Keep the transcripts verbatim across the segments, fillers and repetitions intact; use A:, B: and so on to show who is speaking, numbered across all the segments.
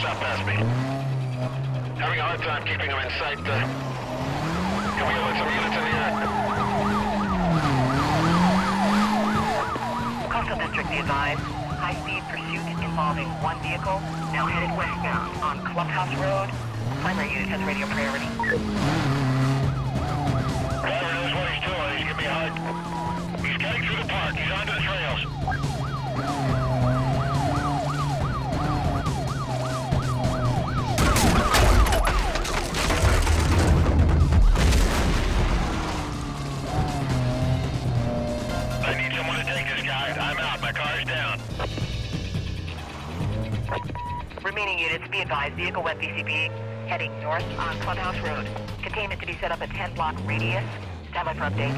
A: south past me. Having a hard time keeping them in sight. Uh, can we let some units in the air?
B: Coastal District, be advised. High-speed pursuit involving one vehicle, now headed westbound on Clubhouse Road. Primary unit has radio priority.
A: Driver knows what he's doing. He's giving me a hug. He's cutting through the park. He's onto the trails. I need someone to take this guy. I'm out. My car's down.
B: Remaining units, be advised. Vehicle wet V C B heading north on Clubhouse Road. Containment to be set up at ten block radius. Stand by for update.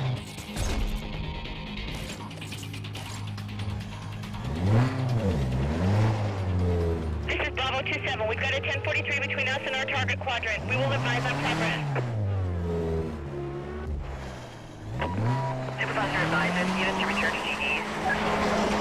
C: This is Bravo two seven. We've got a ten forty-three between us and our target quadrant. We will advise on progress.
B: Supervisor advises units to return to G Ds.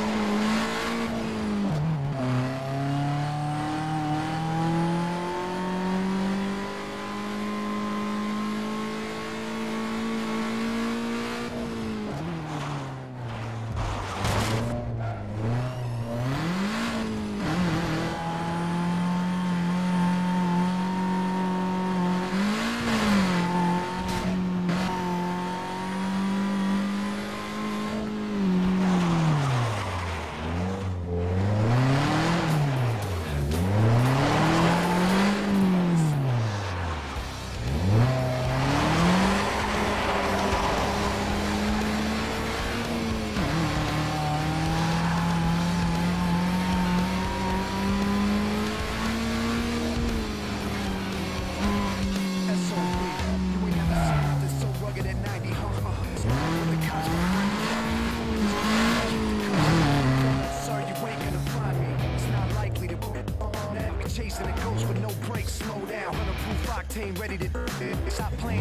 D: Ready to stop playing.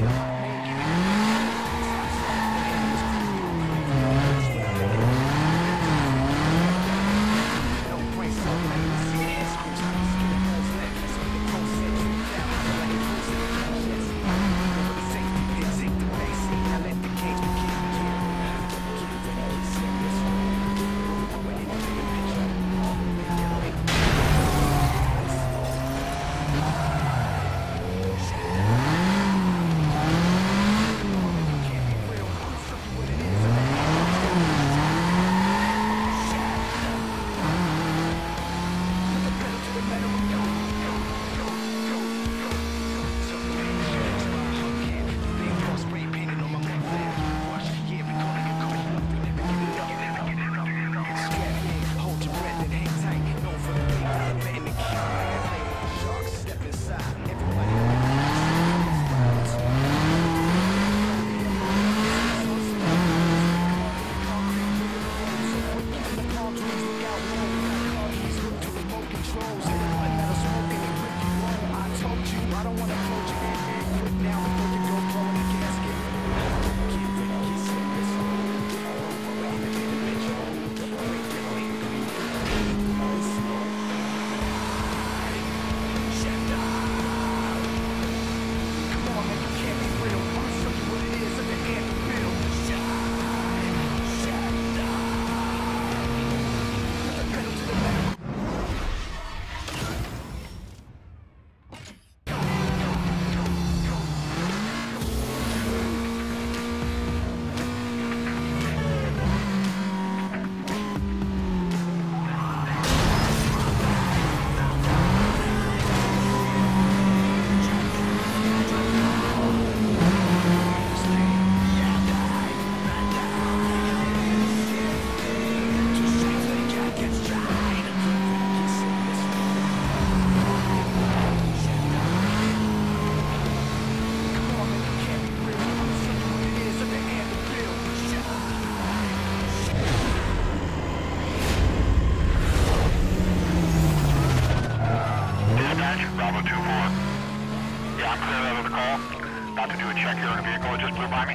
A: About to do a check here on a vehicle that just blew by me.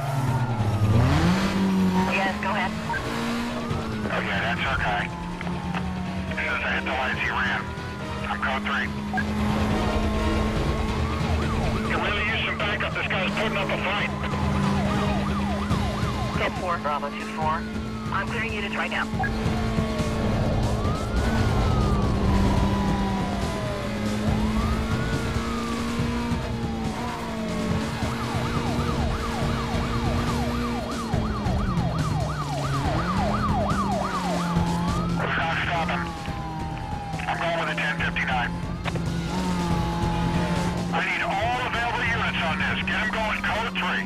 B: Yes, go ahead.
A: Oh yeah, that's our guy. As soon as I hit the lights, he ran. from code three. Can really use some backup. This guy's putting up a fight.
B: ten four, Bravo two four. I'm clearing units right now.
A: Stop, stop him. I'm going with a ten fifty-nine. I need all available units on this. Get them going, code three.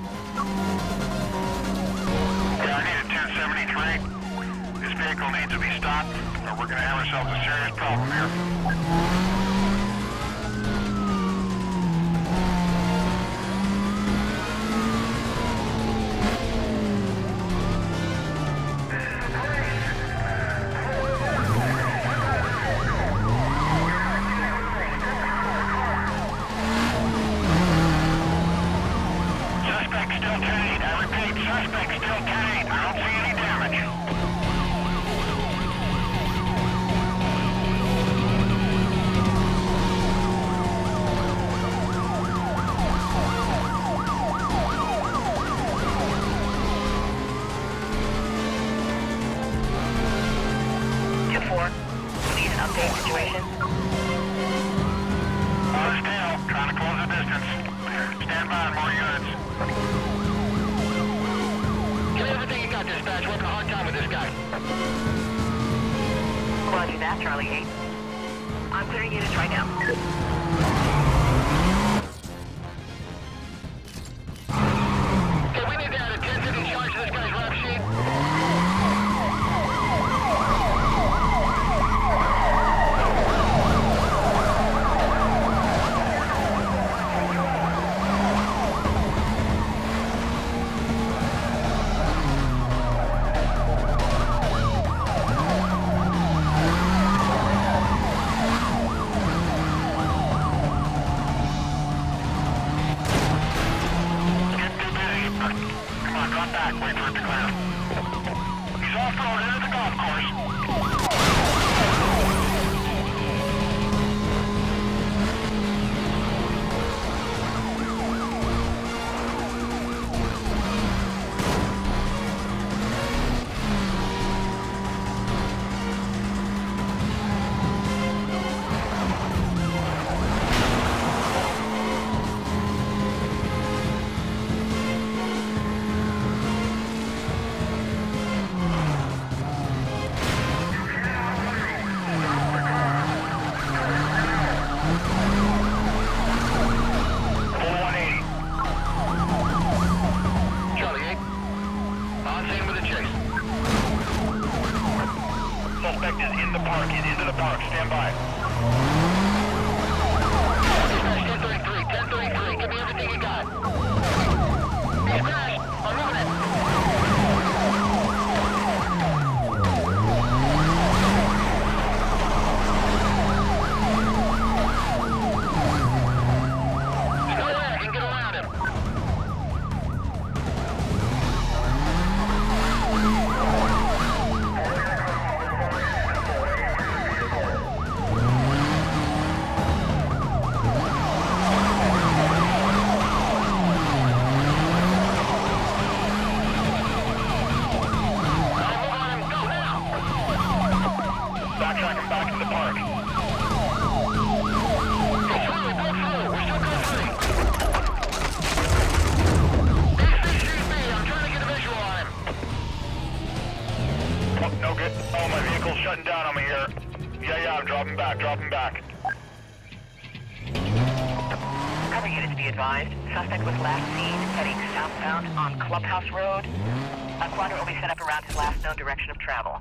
A: Yeah, I need a ten seventy-three. This vehicle needs to be stopped, or we're going to have ourselves a serious problem here. Suspect still ten eight. I repeat, suspect still ten eight. I don't see any damage.
B: two four, please update situation.
A: On his tail, trying to close the distance. Stand by, more units. Give me everything you got, dispatch. We're having a hard time with this guy.
B: Roger that, Charlie eight. I'm clearing units right now.
A: Okay, we need to add a ten fifty charge to this guy's rap sheet. Get too busy. Come on, drop back. Wait for it to clear. He's off-road into the golf course. one eighty. Charlie eight. On scene with a chase. Suspect is in the park. He's into the park. Stand by. ten thirty-three. ten thirty-three. Give me everything you got. He's crashed. I'm moving it. There's no way I can get around him. Backtrack him back to the park. Go through, go through. We're still going through. East shoot me. I'm trying to get a visual on him. Oh, no good. Oh, my vehicle's shutting down on me here. Yeah, yeah, I'm dropping back, dropping back.
B: Cover units be advised. Suspect was last seen heading southbound on Clubhouse Road. A quadrant will be set up around his last known direction of travel.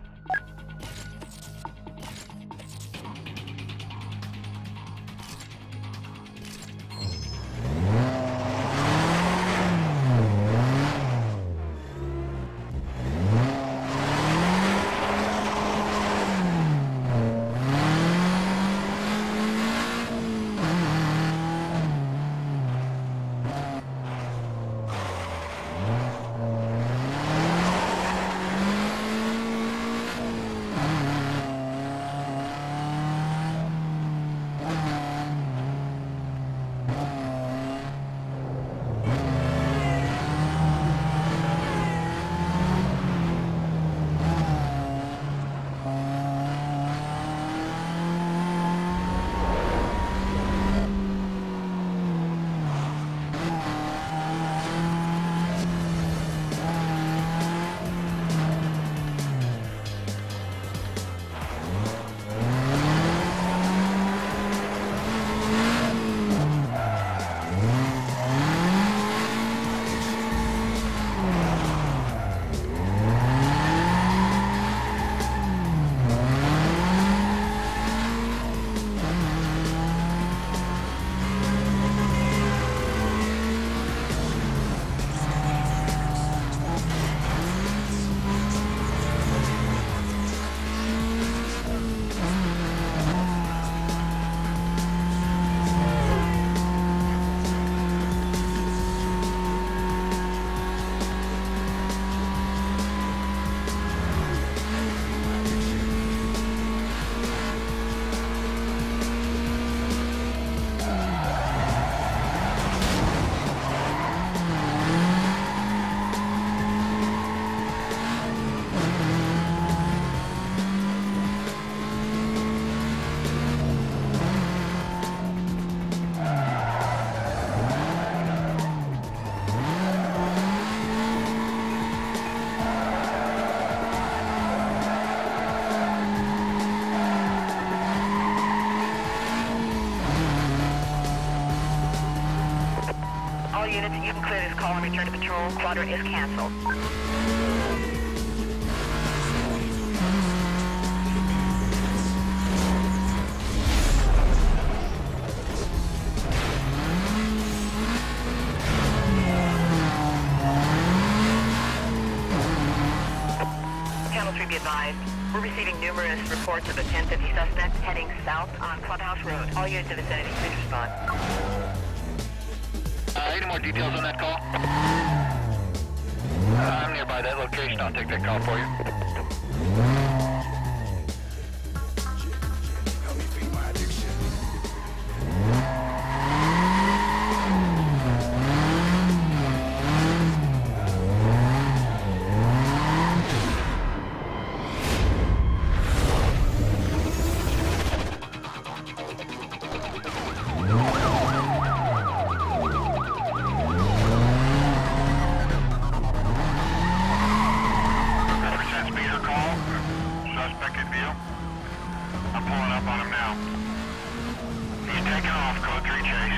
B: units, you can clear this call and return to patrol. Quadrant is canceled. Channel three, be advised. We're receiving numerous reports of a ten fifty suspect heading south on Clubhouse Road. All units in the vicinity, please respond.
A: Uh, any more details on that call? Uh, I'm nearby that location. I'll take that call for you.
D: Help me feed my addiction.
A: Represent speeder call. Suspect in view. I'm pulling up on him now. He's taking off. Code three chase.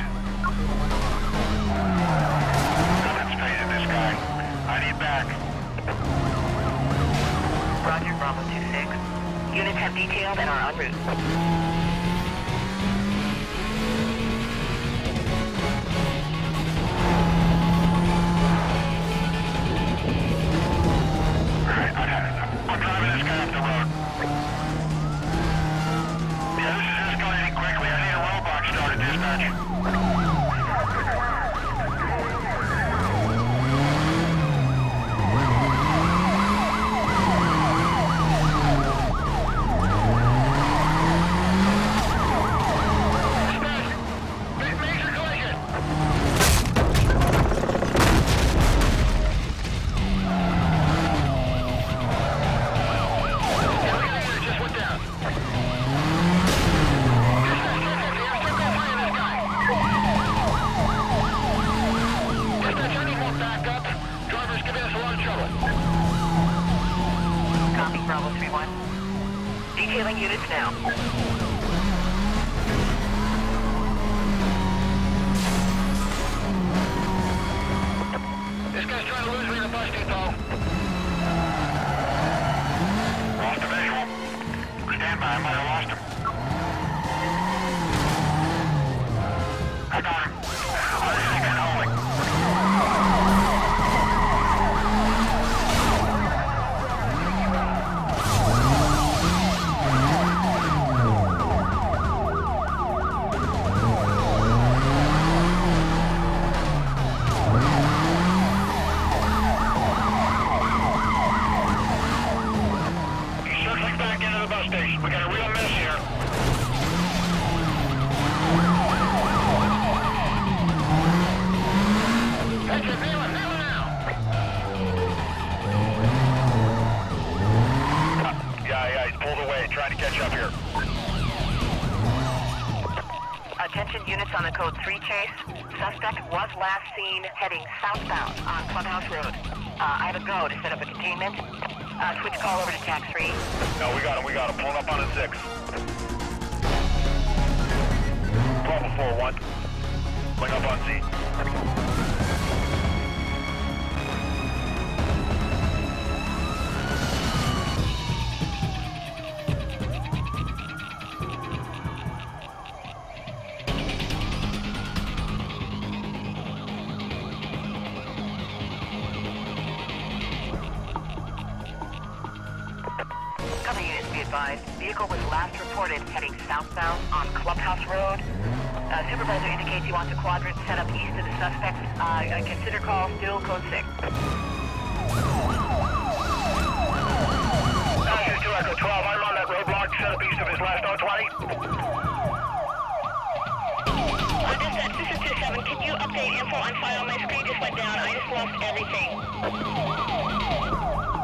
A: Nothing's phasing this guy. I need back.
B: Roger, Bravo two six. Units have detailed and are en route.
A: Alright, I'm driving this guy up the road. Yeah, this is escalating quickly. I need a roadblock started, dispatch. Dispatch! Major collision! Yeah, just went down. Dispatch, I need more backup. Driver's giving us a lot of trouble.
B: Copy, Bravo three one. Detailing units now.
A: This guy's trying to lose me in the bus depot. Lost a visual. Stand by, I might have lost him. I got him. Oh, this thing is holding. He's circling back into the bus station. We got a real mess here. Head to nail him, nail him now. Yeah, yeah, he's pulled away, trying to catch up here.
B: Attention units on the code three chase. Suspect was last seen heading southbound on Clubhouse Road. Uh, I have a go to set up a containment. Uh, switch call over to tax three.
A: No, we got him, we got him. Pulling up on a six. Bravo four one. Pulling up on Z.
B: Cover units, be advised. Vehicle was last reported heading southbound on Clubhouse Road. Uh, supervisor indicates he wants a quadrant set up east of the suspect. Uh, consider call still code six.
A: Passage to Echo twelve. I'm on that roadblock set up east of his last O twenty.
C: On dispatch, this is two seven. Can you update info on file? My screen just went down. I just lost everything.